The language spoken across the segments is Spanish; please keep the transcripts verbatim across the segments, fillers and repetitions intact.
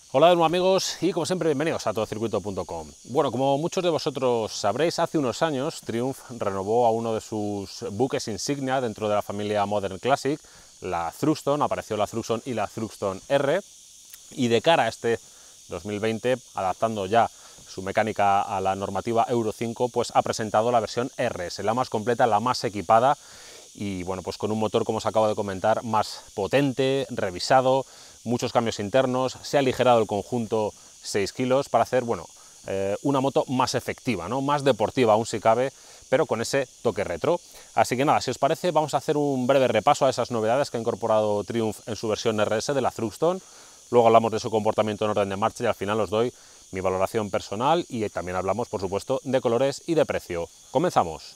Hola de nuevo amigos y como siempre bienvenidos a todo circuito punto com. Bueno, como muchos de vosotros sabréis, hace unos años Triumph renovó a uno de sus buques insignia dentro de la familia Modern Classic, la Thruxton. Apareció la Thruxton y la Thruxton R, y de cara a este dos mil veinte, adaptando ya su mecánica a la normativa Euro cinco, pues ha presentado la versión R S, la más completa, la más equipada y bueno, pues con un motor, como os acabo de comentar, más potente, revisado, muchos cambios internos. Se ha aligerado el conjunto seis kilos para hacer, bueno, eh, una moto más efectiva, ¿no? Más deportiva aún si cabe, pero con ese toque retro. Así que nada, si os parece, vamos a hacer un breve repaso a esas novedades que ha incorporado Triumph en su versión R S de la Thruxton. Luego hablamos de su comportamiento en orden de marcha y al final os doy mi valoración personal y también hablamos, por supuesto, de colores y de precio. ¡Comenzamos!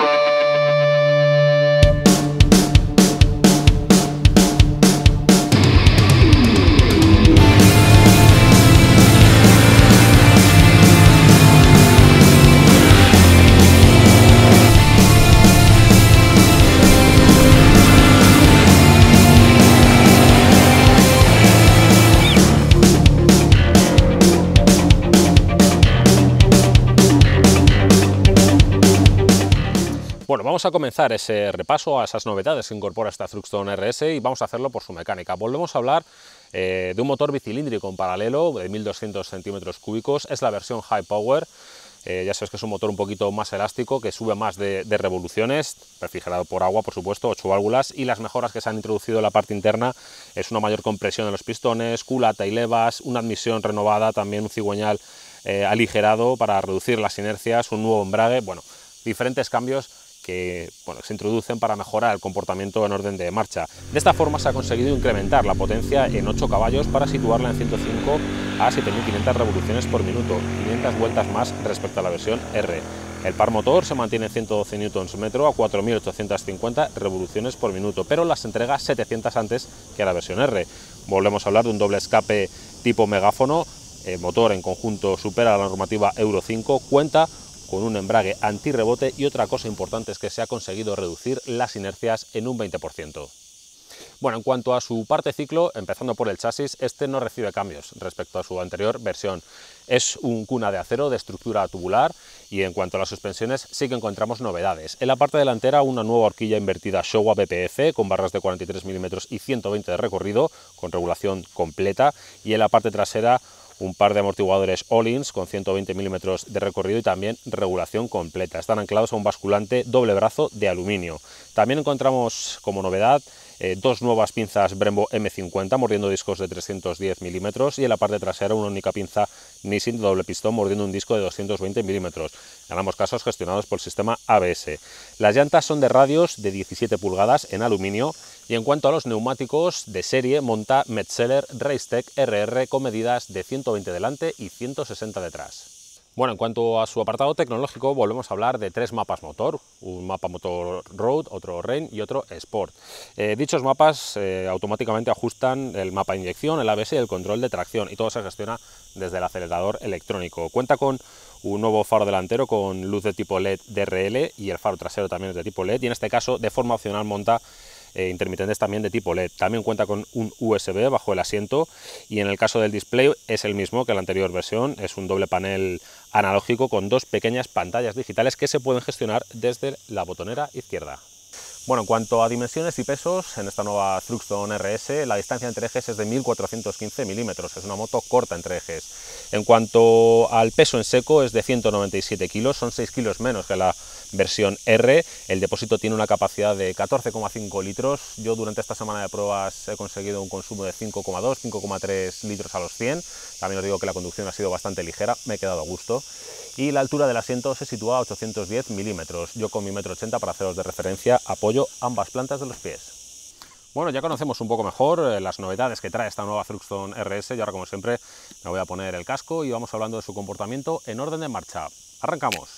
Bueno, vamos a comenzar ese repaso a esas novedades que incorpora esta Thruxton R S y vamos a hacerlo por su mecánica. Volvemos a hablar eh, de un motor bicilíndrico en paralelo de mil doscientos centímetros cúbicos. Es la versión High Power. Eh, ya sabes que es un motor un poquito más elástico, que sube más de, de revoluciones, refrigerado por agua, por supuesto, ocho válvulas, y las mejoras que se han introducido en la parte interna es una mayor compresión en los pistones, culata y levas, una admisión renovada, también un cigüeñal eh, aligerado para reducir las inercias, un nuevo embrague, bueno, diferentes cambios que bueno, se introducen para mejorar el comportamiento en orden de marcha. De esta forma se ha conseguido incrementar la potencia en ocho caballos para situarla en ciento cinco a siete mil quinientas revoluciones por minuto, quinientas vueltas más respecto a la versión R. El par motor se mantiene en ciento doce newtons metro a cuatro mil ochocientas cincuenta revoluciones por minuto, pero las entrega setecientas antes que a la versión R. Volvemos a hablar de un doble escape tipo megáfono, el motor en conjunto supera la normativa Euro cinco, cuenta con un embrague antirrebote y otra cosa importante es que se ha conseguido reducir las inercias en un veinte por ciento. Bueno, en cuanto a su parte ciclo, empezando por el chasis, este no recibe cambios respecto a su anterior versión. Es un cuna de acero de estructura tubular y en cuanto a las suspensiones sí que encontramos novedades. En la parte delantera una nueva horquilla invertida Showa B P F con barras de cuarenta y tres milímetros y ciento veinte de recorrido con regulación completa, y en la parte trasera un par de amortiguadores Öhlins con ciento veinte milímetros de recorrido y también regulación completa. Están anclados a un basculante doble brazo de aluminio. También encontramos como novedad eh, dos nuevas pinzas Brembo M cincuenta mordiendo discos de trescientos diez milímetros y en la parte trasera una única pinza Nissin de doble pistón mordiendo un disco de doscientos veinte milímetros, en ambos casos gestionados por el sistema A B S. Las llantas son de radios de diecisiete pulgadas en aluminio. Y en cuanto a los neumáticos, de serie monta Metzeler Racetec R R con medidas de ciento veinte delante y ciento sesenta detrás. Bueno, en cuanto a su apartado tecnológico, volvemos a hablar de tres mapas motor, un mapa motor Road, otro Rain y otro Sport. Eh, dichos mapas eh, automáticamente ajustan el mapa de inyección, el A B S y el control de tracción, y todo se gestiona desde el acelerador electrónico. Cuenta con un nuevo faro delantero con luz de tipo L E D D R L y el faro trasero también es de tipo L E D, y en este caso de forma opcional monta Eh, intermitentes también de tipo L E D. También cuenta con un U S B bajo el asiento y en el caso del display es el mismo que la anterior versión, es un doble panel analógico con dos pequeñas pantallas digitales que se pueden gestionar desde la botonera izquierda. Bueno, en cuanto a dimensiones y pesos, en esta nueva Thruxton R S la distancia entre ejes es de mil cuatrocientos quince milímetros, es una moto corta entre ejes. En cuanto al peso en seco es de ciento noventa y siete kilos, son seis kilos menos que la versión R. El depósito tiene una capacidad de catorce coma cinco litros. Yo durante esta semana de pruebas he conseguido un consumo de cinco coma dos, cinco coma tres litros a los cien. También os digo que la conducción ha sido bastante ligera, me he quedado a gusto. Y la altura del asiento se sitúa a ochocientos diez milímetros. Yo con mi metro ochenta para haceros de referencia apoyo ambas plantas de los pies. Bueno, ya conocemos un poco mejor eh, las novedades que trae esta nueva Thruxton R S y ahora, como siempre, me voy a poner el casco y vamos hablando de su comportamiento en orden de marcha. ¡Arrancamos!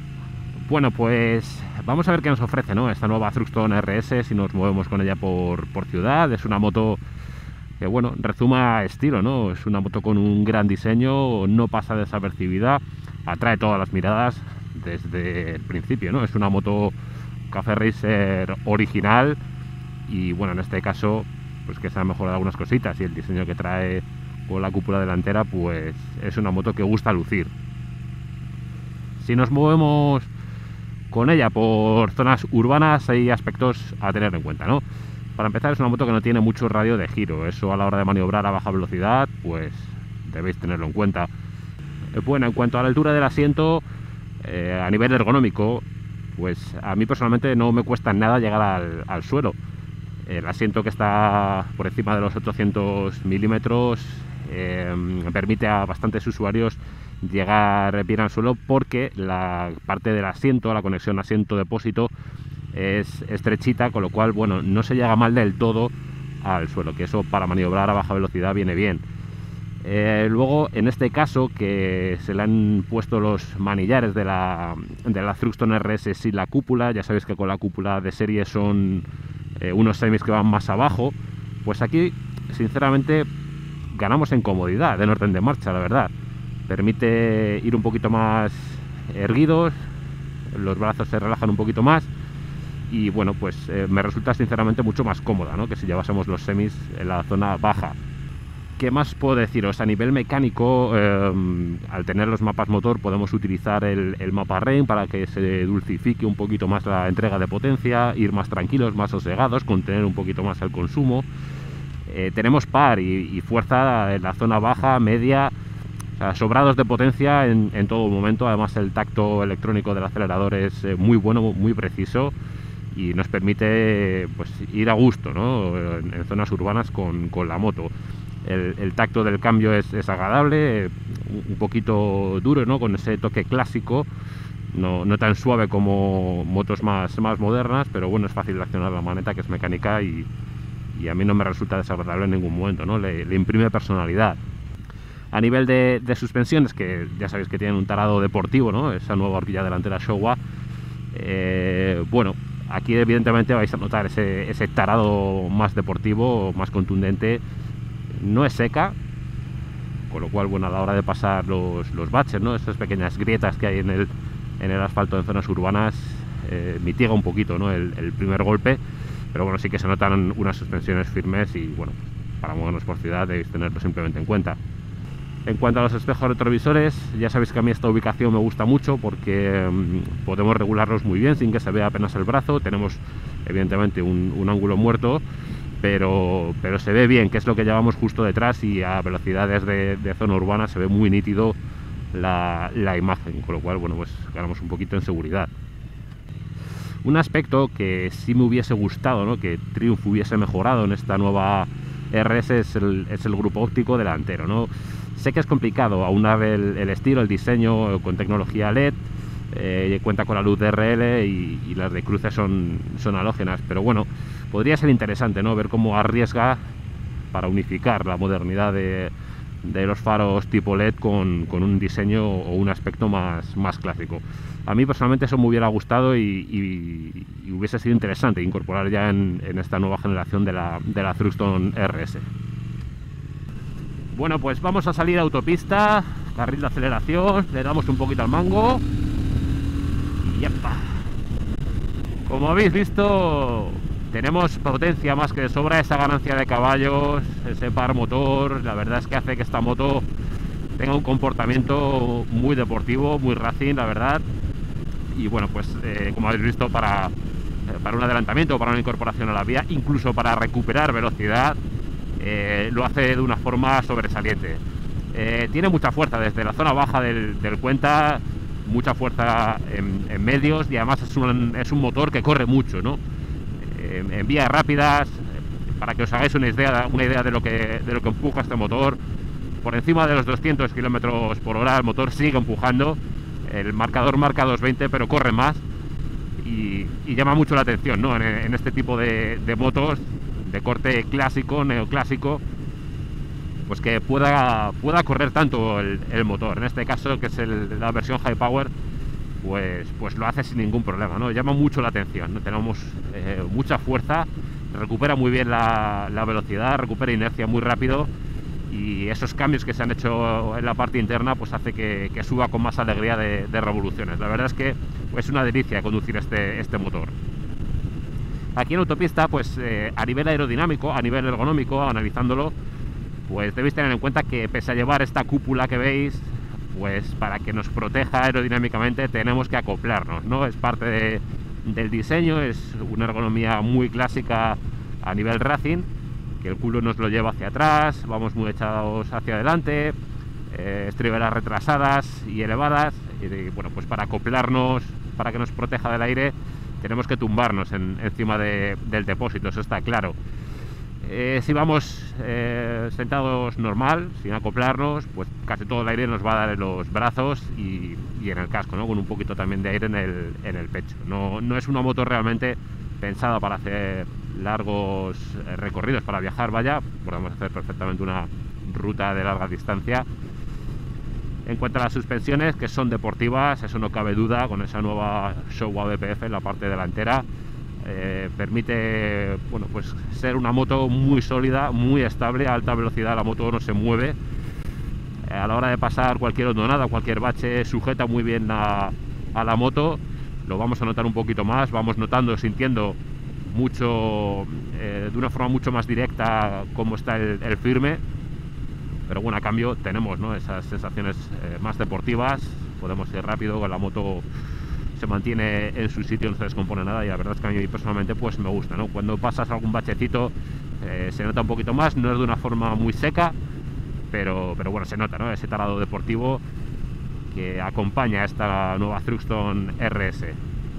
Bueno, pues vamos a ver qué nos ofrece, ¿no?, esta nueva Thruxton R S si nos movemos con ella por, por ciudad. Es una moto que, bueno, rezuma estilo, ¿no? Es una moto con un gran diseño, no pasa desapercibida, atrae todas las miradas desde el principio, ¿no? Es una moto Café Racer original y, bueno, en este caso, pues que se han mejorado algunas cositas y el diseño que trae con la cúpula delantera, pues es una moto que gusta lucir. Si nos movemos con ella por zonas urbanas, hay aspectos a tener en cuenta, ¿no? Para empezar, es una moto que no tiene mucho radio de giro, eso a la hora de maniobrar a baja velocidad, pues debéis tenerlo en cuenta. Bueno, en cuanto a la altura del asiento, eh, a nivel ergonómico, pues a mí personalmente no me cuesta nada llegar al, al suelo. El asiento, que está por encima de los ochocientos milímetros, eh, permite a bastantes usuarios llegar bien al suelo, porque la parte del asiento, la conexión asiento-depósito, es estrechita, con lo cual, bueno, no se llega mal del todo al suelo, que eso para maniobrar a baja velocidad viene bien. Eh, luego, en este caso, que se le han puesto los manillares de la, de la Thruxton R S sin la cúpula, ya sabéis que con la cúpula de serie son eh, unos semis que van más abajo, pues aquí, sinceramente, ganamos en comodidad, en orden de marcha, la verdad. Permite ir un poquito más erguidos, los brazos se relajan un poquito más y bueno, pues eh, me resulta sinceramente mucho más cómoda, ¿no?, que si llevásemos los semis en la zona baja. ¿Qué más puedo deciros? A nivel mecánico, eh, al tener los mapas motor podemos utilizar el, el mapa Rain para que se dulcifique un poquito más la entrega de potencia, ir más tranquilos, más sosegados, contener un poquito más el consumo. Eh, tenemos par y, y fuerza en la zona baja, media, o sea, sobrados de potencia en, en todo momento. Además, el tacto electrónico del acelerador es eh, muy bueno, muy preciso, y nos permite pues ir a gusto, ¿no?, en, en zonas urbanas con, con la moto. El, el tacto del cambio es, es agradable, un poquito duro, ¿no?, con ese toque clásico, no, no tan suave como motos más, más modernas, pero bueno, es fácil de accionar la maneta, que es mecánica, y, y a mí no me resulta desagradable en ningún momento, ¿no?, le, le imprime personalidad. A nivel de, de suspensiones, que ya sabéis que tienen un tarado deportivo, ¿no?, esa nueva horquilla delantera Showa, eh, bueno, aquí evidentemente vais a notar ese, ese tarado más deportivo, más contundente. No es seca, con lo cual, bueno, a la hora de pasar los, los baches, ¿no?, esas pequeñas grietas que hay en el, en el asfalto en zonas urbanas, eh, mitiga un poquito, ¿no?, el, el primer golpe, pero bueno, sí que se notan unas suspensiones firmes y bueno, para movernos por ciudad debéis tenerlo simplemente en cuenta. En cuanto a los espejos retrovisores, ya sabéis que a mí esta ubicación me gusta mucho porque mmm, podemos regularlos muy bien sin que se vea apenas el brazo. Tenemos evidentemente un, un ángulo muerto, pero, pero se ve bien, que es lo que llevamos justo detrás, y a velocidades de, de zona urbana se ve muy nítido la, la imagen, con lo cual, bueno, pues ganamos un poquito en seguridad. Un aspecto que sí me hubiese gustado, ¿no?, que Triumph hubiese mejorado en esta nueva R S es el, es el grupo óptico delantero, ¿no? Sé que es complicado aunar el, el estilo, el diseño con tecnología L E D, eh, cuenta con la luz D R L y, y las de cruce son, son halógenas, pero bueno, podría ser interesante, ¿no?, ver cómo arriesga para unificar la modernidad de, de los faros tipo L E D con, con un diseño o un aspecto más, más clásico. A mí personalmente eso me hubiera gustado y, y, y hubiese sido interesante incorporar ya en, en esta nueva generación de la, de la Thruxton R S. Bueno, pues vamos a salir a autopista, carril de aceleración, le damos un poquito al mango y ¡yepa! Como habéis visto, tenemos potencia más que de sobra, esa ganancia de caballos, ese par motor, la verdad es que hace que esta moto tenga un comportamiento muy deportivo, muy racing, la verdad. Y bueno, pues eh, como habéis visto, para, eh, para un adelantamiento, para una incorporación a la vía, incluso para recuperar velocidad, Eh, lo hace de una forma sobresaliente. Eh, tiene mucha fuerza desde la zona baja del, del cuenta, mucha fuerza en, en medios, y además es un, es un motor que corre mucho, ¿no? Eh, en vías rápidas, para que os hagáis una idea, una idea de, lo que, de lo que empuja este motor, por encima de los doscientos kilómetros por hora el motor sigue empujando, el marcador marca doscientos veinte, pero corre más, y, y llama mucho la atención, ¿no?, en, en este tipo de, de motos de corte clásico, neoclásico, pues que pueda, pueda correr tanto el, el motor. En este caso, que es el, la versión High Power, pues, pues lo hace sin ningún problema, ¿no? Llama mucho la atención, ¿no? Tenemos eh, mucha fuerza, recupera muy bien la, la velocidad, recupera inercia muy rápido, y esos cambios que se han hecho en la parte interna pues hace que, que suba con más alegría de, de revoluciones. La verdad es que es una delicia conducir este, este motor. Aquí en autopista, pues eh, a nivel aerodinámico, a nivel ergonómico, analizándolo, pues debéis tener en cuenta que pese a llevar esta cúpula que veis, pues para que nos proteja aerodinámicamente tenemos que acoplarnos, ¿no? Es parte de, del diseño, es una ergonomía muy clásica a nivel racing, que el culo nos lo lleva hacia atrás, vamos muy echados hacia adelante, eh, estriberas retrasadas y elevadas, y bueno, pues para acoplarnos, para que nos proteja del aire, tenemos que tumbarnos en, encima de, del depósito, eso está claro. Eh, si vamos eh, sentados normal, sin acoplarnos, pues casi todo el aire nos va a dar en los brazos y, y en el casco, ¿no? Con un poquito también de aire en el, en el pecho. No, no es una moto realmente pensada para hacer largos eh, recorridos, para viajar, vaya, podemos hacer perfectamente una ruta de larga distancia. En cuanto a las suspensiones, que son deportivas, eso no cabe duda, con esa nueva Showa B P F en la parte delantera. Eh, permite, bueno, pues ser una moto muy sólida, muy estable, a alta velocidad la moto no se mueve. Eh, a la hora de pasar cualquier hondonada, cualquier bache, sujeta muy bien a, a la moto. Lo vamos a notar un poquito más, vamos notando, sintiendo mucho, eh, de una forma mucho más directa cómo está el, el firme. Pero bueno, a cambio tenemos, ¿no?, esas sensaciones eh, más deportivas, podemos ir rápido, con la moto se mantiene en su sitio, no se descompone nada, y la verdad es que a mí personalmente pues me gusta, ¿no? Cuando pasas algún bachecito eh, se nota un poquito más, no es de una forma muy seca, pero, pero bueno, se nota, ¿no?, ese talado deportivo que acompaña a esta nueva Thruxton R S.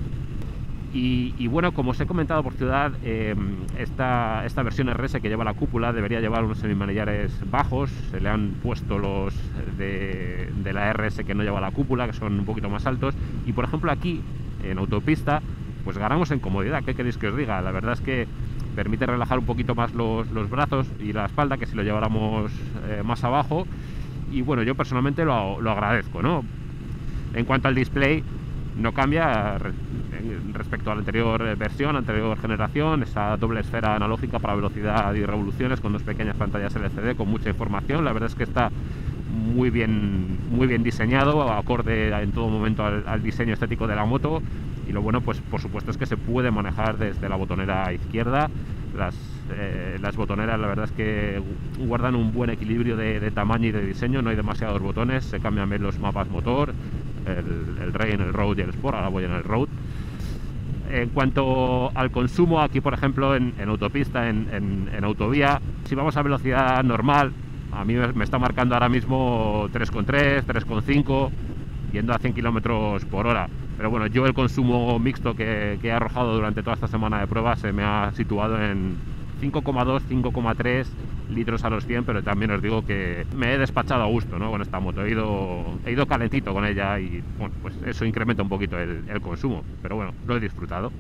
Y, y bueno, como os he comentado por ciudad, eh, esta, esta versión R S que lleva la cúpula debería llevar unos semimanillares bajos. Se le han puesto los de, de la R S que no lleva la cúpula, que son un poquito más altos. Y por ejemplo aquí, en autopista, pues ganamos en comodidad. ¿Qué queréis que os diga? La verdad es que permite relajar un poquito más los, los brazos y la espalda, que si lo lleváramos eh, más abajo. Y bueno, yo personalmente lo, lo agradezco, ¿no? En cuanto al display, no cambia respecto a la anterior versión, anterior generación, esa doble esfera analógica para velocidad y revoluciones con dos pequeñas pantallas L C D con mucha información. La verdad es que está muy bien, muy bien diseñado, acorde en todo momento al, al diseño estético de la moto. Y lo bueno, pues por supuesto, es que se puede manejar desde la botonera izquierda. Las, eh, las botoneras, la verdad es que guardan un buen equilibrio de, de tamaño y de diseño, no hay demasiados botones, se cambian bien los mapas motor, el, el Rain, el Road y el Sport. Ahora voy en el Road. En cuanto al consumo, aquí por ejemplo en, en autopista, en, en, en autovía, si vamos a velocidad normal, a mí me está marcando ahora mismo tres coma tres, tres coma cinco, yendo a cien kilómetros por hora. Pero bueno, yo el consumo mixto que, que he arrojado durante toda esta semana de pruebas se me ha situado en cinco coma dos, cinco coma tres litros a los cien, pero también os digo que me he despachado a gusto, ¿no?, con esta moto. He ido, he ido calentito con ella y bueno, pues eso incrementa un poquito el, el consumo, pero bueno, lo he disfrutado.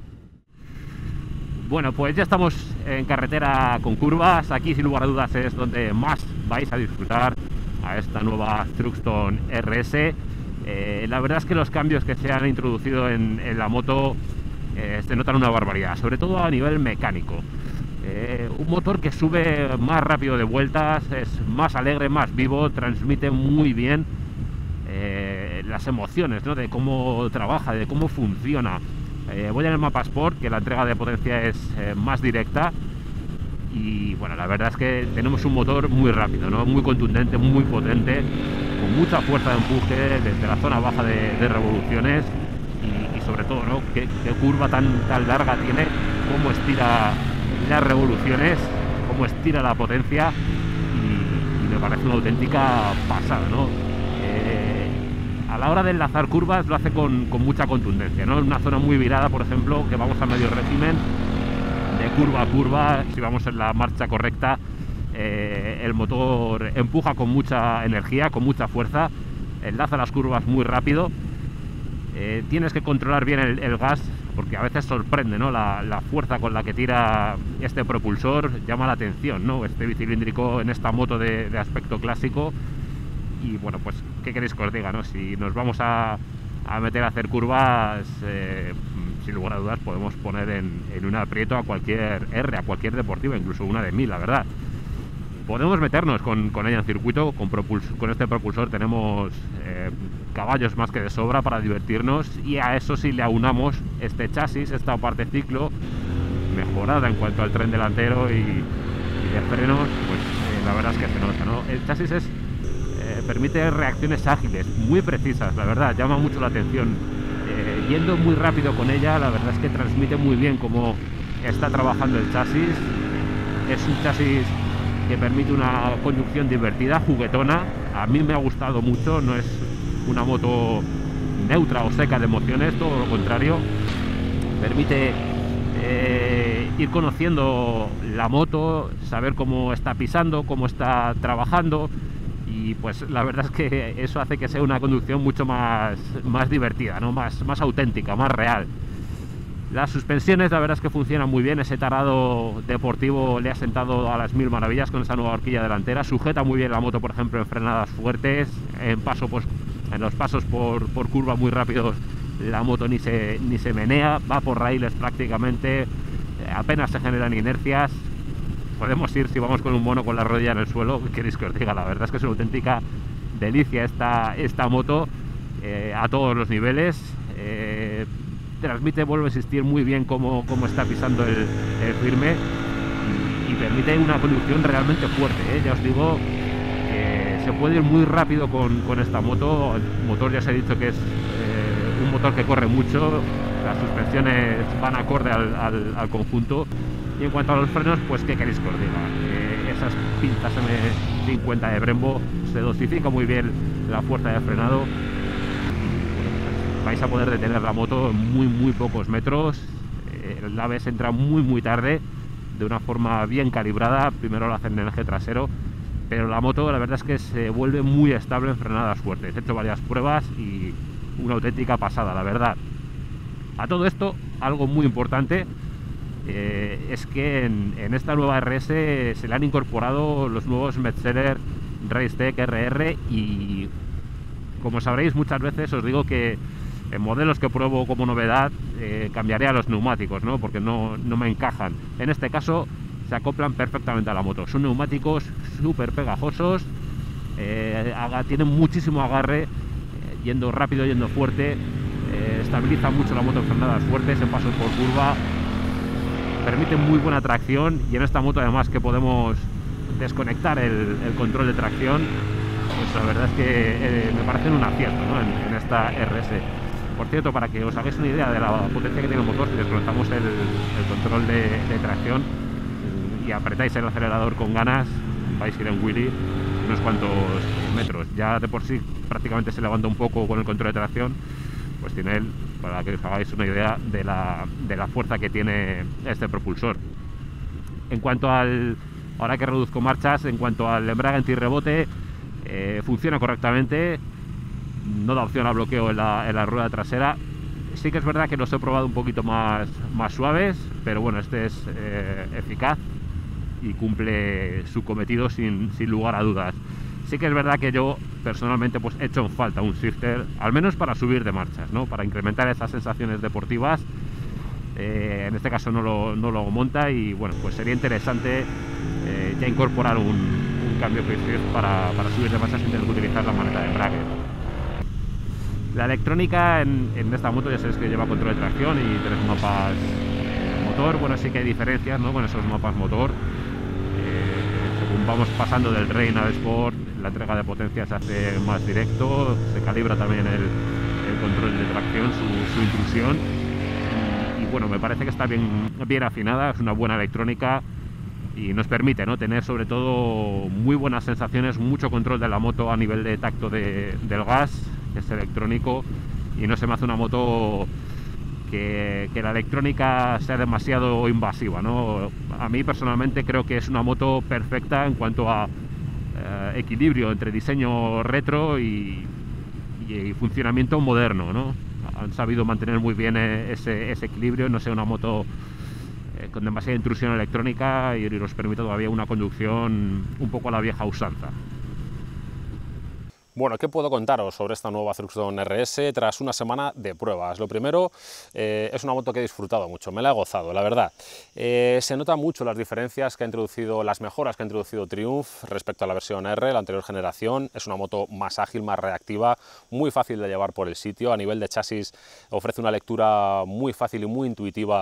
Bueno, pues ya estamos en carretera con curvas. Aquí sin lugar a dudas es donde más vais a disfrutar a esta nueva Thruxton R S. Eh, la verdad es que los cambios que se han introducido en, en la moto eh, se notan una barbaridad, sobre todo a nivel mecánico. Eh, un motor que sube más rápido de vueltas, es más alegre, más vivo, transmite muy bien eh, las emociones, ¿no?, de cómo trabaja, de cómo funciona. Eh, voy en el mapa Sport, que la entrega de potencia es eh, más directa, y bueno, la verdad es que tenemos un motor muy rápido, ¿no?, muy contundente, muy potente, con mucha fuerza de empuje desde la zona baja de, de revoluciones, y, y sobre todo, ¿no?, qué, qué curva tan, tan larga tiene, cómo estira las revoluciones, cómo estira la potencia, y, y me parece una auténtica pasada, ¿no? Eh, a la hora de enlazar curvas lo hace con, con mucha contundencia, ¿no? En una zona muy virada, por ejemplo, que vamos a medio régimen, de curva a curva, si vamos en la marcha correcta, eh, el motor empuja con mucha energía, con mucha fuerza, enlaza las curvas muy rápido. Eh, tienes que controlar bien el, el gas, porque a veces sorprende, ¿no?, la, la fuerza con la que tira este propulsor, llama la atención, ¿no?, este bicilíndrico en esta moto de, de aspecto clásico. Y bueno, pues qué queréis que os diga, ¿no? Si nos vamos a, a meter a hacer curvas, eh, sin lugar a dudas podemos poner en, en un aprieto a cualquier R, a cualquier deportiva, incluso una de mil, la verdad. Podemos meternos con, con ella en circuito, con, con este propulsor tenemos eh, caballos más que de sobra para divertirnos, y a eso si le aunamos este chasis, esta parte ciclo mejorada en cuanto al tren delantero y, y de frenos, pues la verdad es que se nota, ¿no? El chasis es, eh, permite reacciones ágiles, muy precisas, la verdad, llama mucho la atención. Eh, yendo muy rápido con ella, la verdad es que transmite muy bien cómo está trabajando el chasis. Es un chasis que permite una conducción divertida, juguetona. A mí me ha gustado mucho, no es una moto neutra o seca de emociones, todo lo contrario. Permite eh, ir conociendo la moto, saber cómo está pisando, cómo está trabajando, y pues la verdad es que eso hace que sea una conducción mucho más, más divertida, ¿no? Más, más auténtica, más real. Las suspensiones la verdad es que funcionan muy bien, ese tarado deportivo le ha sentado a las mil maravillas con esa nueva horquilla delantera, sujeta muy bien la moto, por ejemplo, en frenadas fuertes, en, paso, pues, en los pasos por, por curva muy rápidos la moto ni se, ni se menea, va por raíles prácticamente, apenas se generan inercias. Podemos ir, si vamos con un mono con la rodilla en el suelo, ¿qué queréis que os diga? La verdad es que es una auténtica delicia esta, esta moto eh, a todos los niveles. Eh, transmite, vuelvo a insistir, muy bien cómo, cómo está pisando el, el firme, y, y permite una conducción realmente fuerte, ¿eh? Ya os digo que se puede ir muy rápido con, con esta moto. El motor ya os he dicho que es eh, un motor que corre mucho, las suspensiones van acorde al, al, al conjunto. Y en cuanto a los frenos, pues qué queréis que os diga, eh, esas pinzas eme cincuenta de Brembo, se dosifica muy bien la fuerza de frenado. Vais a poder detener la moto en muy muy pocos metros. Eh, la ves entra muy muy tarde, de una forma bien calibrada. Primero lo hacen en el eje trasero, pero la moto la verdad es que se vuelve muy estable en frenadas fuertes. He hecho varias pruebas y una auténtica pasada, la verdad. A todo esto, algo muy importante, eh, es que en, en esta nueva R S se le han incorporado los nuevos Metzeler Racetech R R, y como sabréis, muchas veces os digo que en modelos que pruebo como novedad eh, cambiaré a los neumáticos, ¿no? Porque no, no me encajan. En este caso se acoplan perfectamente a la moto. Son neumáticos súper pegajosos, eh, tienen muchísimo agarre, eh, yendo rápido, yendo fuerte, eh, estabilizan mucho la moto en frenadas fuertes, en pasos por curva, permiten muy buena tracción, y en esta moto además que podemos desconectar el, el control de tracción, pues la verdad es que eh, me parecen un acierto, ¿no? en, en esta R S. Por cierto, para que os hagáis una idea de la potencia que tiene el motor, si desconectamos el, el control de, de tracción y apretáis el acelerador con ganas, vais a ir en wheelie unos cuantos metros. Ya de por sí prácticamente se levanta un poco con el control de tracción, pues tiene él, para que os hagáis una idea de la, de la fuerza que tiene este propulsor. En cuanto al, ahora que reduzco marchas, en cuanto al embrague antirrebote, eh, funciona correctamente, no da opción a bloqueo en la, en la rueda trasera. Sí que es verdad que los he probado un poquito más, más suaves, pero bueno, este es eh, eficaz y cumple su cometido sin, sin lugar a dudas. Sí que es verdad que yo personalmente pues he hecho en falta un shifter, al menos para subir de marchas, ¿no? Para incrementar esas sensaciones deportivas. Eh, en este caso no lo, no lo monta, y bueno, pues sería interesante eh, ya incorporar un, un cambio quick shift para, para subir de marchas sin tener que utilizar la maneta de embrague. La electrónica en, en esta moto ya sabéis que lleva control de tracción y tres mapas motor. Bueno, sí que hay diferencias, ¿no? Con esos mapas motor. Eh, según vamos pasando del Rain al Sport, la entrega de potencia se hace más directo, se calibra también el, el control de tracción, su, su intrusión. Y, y bueno, me parece que está bien, bien afinada, es una buena electrónica y nos permite, ¿no?, tener sobre todo muy buenas sensaciones, mucho control de la moto a nivel de tacto de, del gas, que es electrónico, y no se me hace una moto que, que la electrónica sea demasiado invasiva, ¿no? A mí personalmente creo que es una moto perfecta en cuanto a eh, equilibrio entre diseño retro y, y, y funcionamiento moderno, ¿no? Han sabido mantener muy bien ese, ese equilibrio, no sea una moto eh, con demasiada intrusión electrónica, y, y nos permite todavía una conducción un poco a la vieja usanza. Bueno, ¿qué puedo contaros sobre esta nueva Thruxton R S tras una semana de pruebas? Lo primero, eh, es una moto que he disfrutado mucho, me la he gozado, la verdad. Eh, se notan mucho las diferencias que ha introducido, las mejoras que ha introducido Triumph respecto a la versión R, la anterior generación. Es una moto más ágil, más reactiva, muy fácil de llevar por el sitio. A nivel de chasis ofrece una lectura muy fácil y muy intuitiva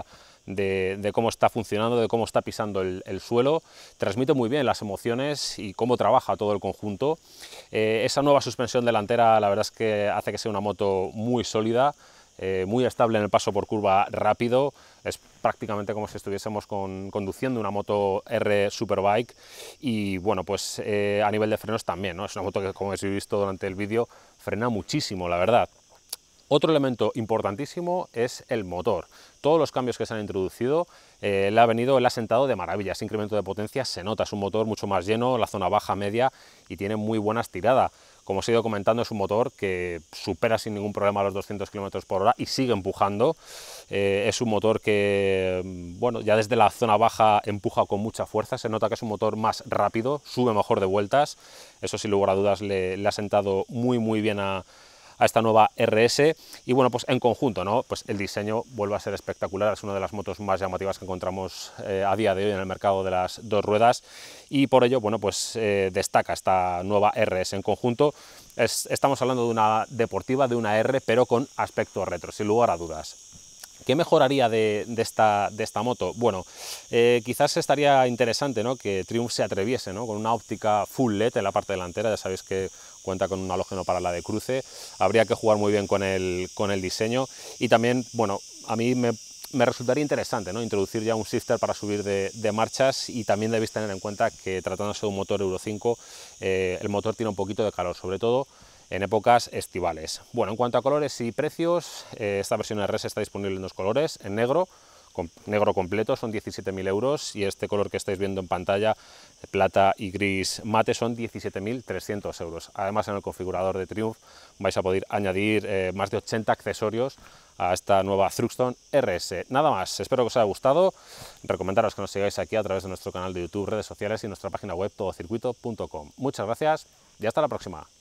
de, de cómo está funcionando, de cómo está pisando el, el suelo. Transmite muy bien las emociones y cómo trabaja todo el conjunto. Eh, esa nueva suspensión delantera, la verdad es que hace que sea una moto muy sólida, eh, muy estable en el paso por curva rápido. Es prácticamente como si estuviésemos con, conduciendo una moto R Superbike. Y bueno, pues eh, a nivel de frenos también, ¿no? Es una moto que, como habéis visto durante el vídeo, frena muchísimo, la verdad. Otro elemento importantísimo es el motor. Todos los cambios que se han introducido eh, le ha venido, le ha sentado de maravilla. Ese incremento de potencia se nota, es un motor mucho más lleno, la zona baja, media, y tiene muy buena estirada. Como os he ido comentando, es un motor que supera sin ningún problema los doscientos kilómetros por hora y sigue empujando. Eh, es un motor que, bueno, ya desde la zona baja empuja con mucha fuerza. Se nota que es un motor más rápido, sube mejor de vueltas. Eso sin lugar a dudas le, le ha sentado muy muy bien a a esta nueva R S. Y bueno, pues en conjunto, ¿no? Pues el diseño vuelve a ser espectacular, es una de las motos más llamativas que encontramos eh, a día de hoy en el mercado de las dos ruedas, y por ello, bueno, pues eh, destaca esta nueva R S. En conjunto es, estamos hablando de una deportiva, de una R, pero con aspecto retro, sin lugar a dudas. ¿Qué mejoraría de, de, esta, de esta moto? Bueno, eh, quizás estaría interesante, ¿no?, que Triumph se atreviese, ¿no?, con una óptica full L E D en la parte delantera. Ya sabéis que cuenta con un halógeno para la de cruce. Habría que jugar muy bien con el, con el diseño, y también, bueno, a mí me, me resultaría interesante, ¿no?, introducir ya un shifter para subir de, de marchas, y también debéis tener en cuenta que, tratándose de un motor Euro cinco, eh, el motor tiene un poquito de calor, sobre todo en épocas estivales. Bueno, en cuanto a colores y precios, eh, esta versión R S está disponible en dos colores, en negro, con, negro completo, son diecisiete mil euros, y este color que estáis viendo en pantalla, plata y gris mate, son diecisiete mil trescientos euros. Además, en el configurador de Triumph vais a poder añadir eh, más de ochenta accesorios a esta nueva Thruxton R S. Nada más, espero que os haya gustado. Recomendaros que nos sigáis aquí a través de nuestro canal de YouTube, redes sociales y nuestra página web todocircuito punto com. Muchas gracias y hasta la próxima.